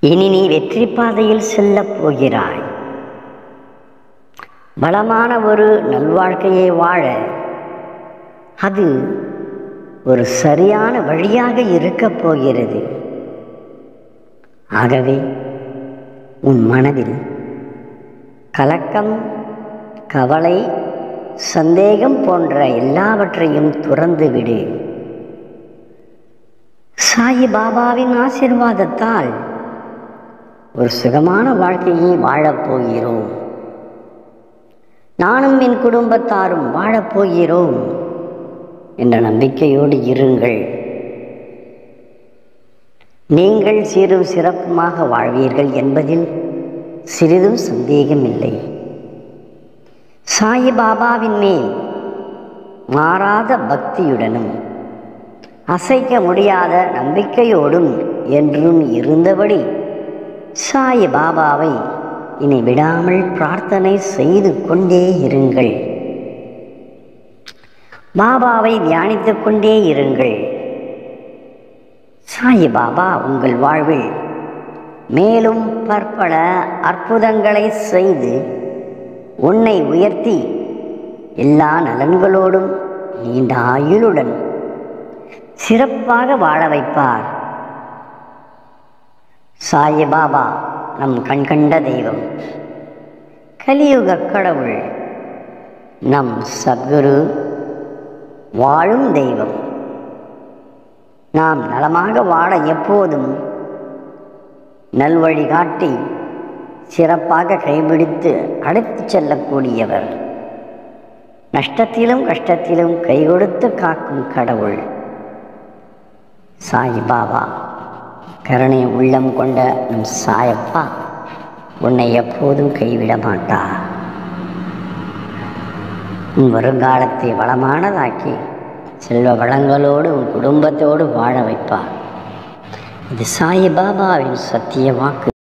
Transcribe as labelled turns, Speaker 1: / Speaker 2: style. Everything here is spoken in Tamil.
Speaker 1: இனி நீ வெற்றி பாதையில் செல்லப் போகிறாய். பலமான ஒரு நல்வாழ்க்கையை வாழ அது ஒரு சரியான வழியாக இருக்கப் போகிறது. ஆகவே உன் மனதில் கலக்கம், கவலை, சந்தேகம் போன்ற எல்லாவற்றையும் துறந்து விடு. சாயி பாபாவின் ஆசீர்வாதத்தால் ஒரு சுகமான வாழ்க்கையை வாழப்போகிறோம். நானும் என் குடும்பத்தாரும் வாழப்போகிறோம் என்ற நம்பிக்கையோடு இருங்கள். நீங்கள் சீரும் சிறப்புமாக வாழ்வீர்கள் என்பதில் சிறிதும் சந்தேகமில்லை. சாயி பாபாவின் மேல் மாறாத பக்தியுடனும் அசைக்க முடியாத நம்பிக்கையோடும் என்றும் இருந்தபடி சாயி பாபாவை இனி விடாமல் பிரார்த்தனை செய்து கொண்டே இருங்கள். பாபாவை தியானித்துக் கொண்டே இருங்கள். சாயி பாபா உங்கள் வாழ்வில் மேலும் பற்பல அற்புதங்களை செய்து உன்னை உயர்த்தி எல்லா நலன்களோடும் நீண்ட ஆயுளுடன் சிறப்பாக வாழ வைப்பார். சாயி பாபா நம் கண்கண்ட தெய்வம், கலியுக கடவுள், நம் சத்குரு, வாழும் தெய்வம். நாம் நலமாக வாழ எப்போதும் நல்வழி காட்டி சிறப்பாக கைபிடித்து அழைத்து செல்லக்கூடியவர். நஷ்டத்திலும் கஷ்டத்திலும் கை கொடுத்து காக்கும் கடவுள் சாயி பாபா. கருணை உள்ளம் கொண்ட நம் சாயப்பா உன்னை எப்போதும் கைவிட மாட்டார். உன் வருங்காலத்தை வளமானதாக்கி செல்வ வளங்களோடு உன் குடும்பத்தோடு வாழ வைப்பார். இது சாயி பாபாவின் சத்திய வாக்கு.